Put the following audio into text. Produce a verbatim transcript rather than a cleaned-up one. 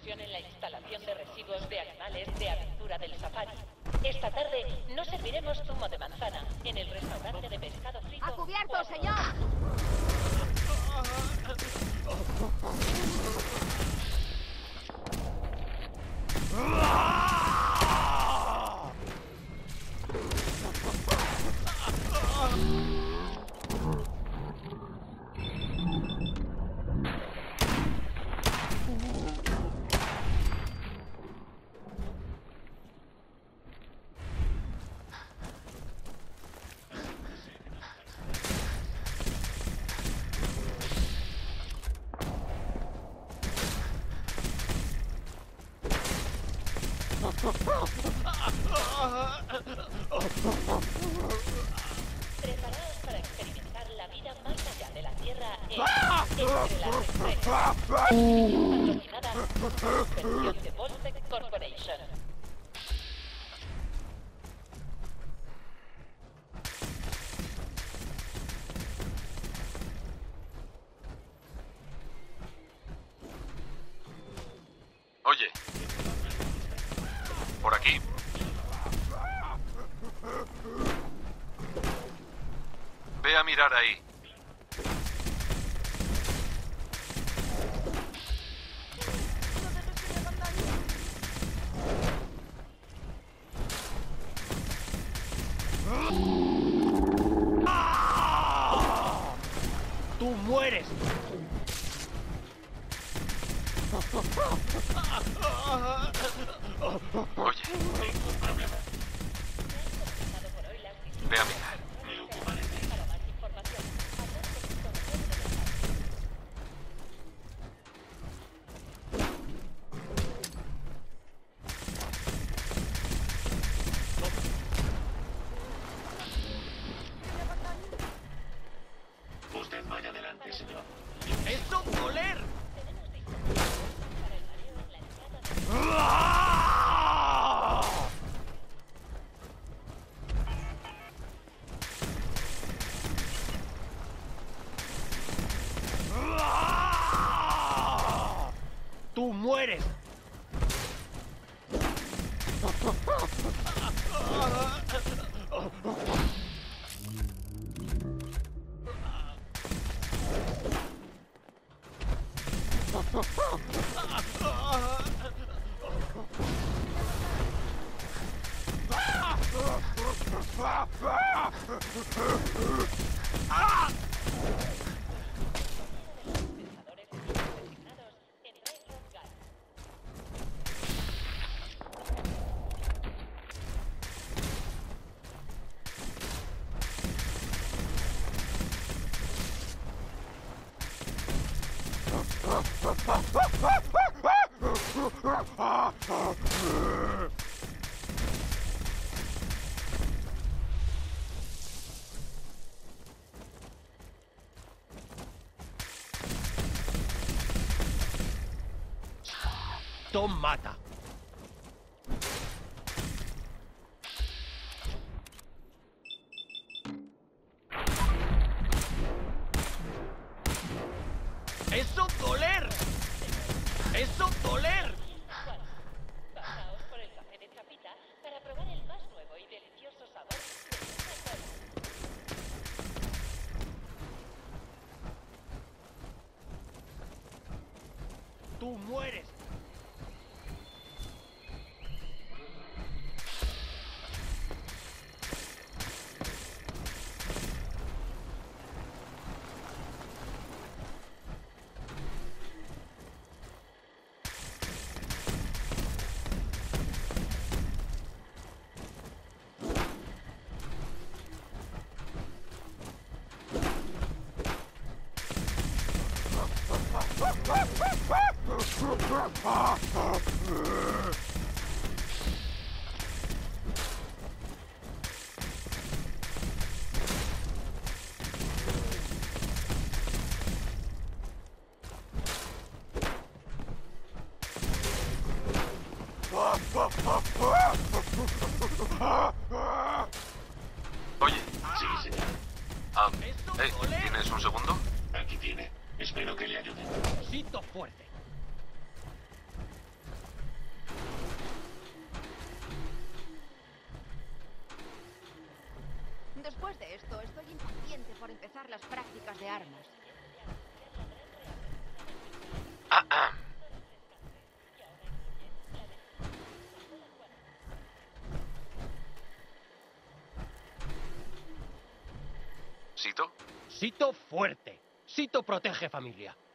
explosión en la instalación de residuos de animales de aventura del safari. Esta tarde no serviremos zumo de manzana en el restaurante de pescado frito. ¡A cubierto, señor! Preparaos para experimentar la vida más allá de la Tierra en Entre las Estrellas. Patrocinada por la subvención de Voltec Corporation. Oye. Por aquí. Ve a mirar ahí. ¡Tú mueres! Oye. Ve a mirar. Usted vaya adelante, señor. ¡Eso doler! ¡Tú mueres! Tom mata. ¡Eso doler! ¡Eso doler! Pasaos por el café de Chapita para probar el más nuevo y delicioso sabor de Coca-Cola. ¡Tú mueres! Oye. Sí, señor. Ah, eh, ¿tienes un segundo? Aquí tiene. Espero que le ayude. Sito fuerte. Después de esto, estoy impaciente por empezar las prácticas de armas. Ah, ah. ¿Sito? Sito fuerte. Sito protege familia.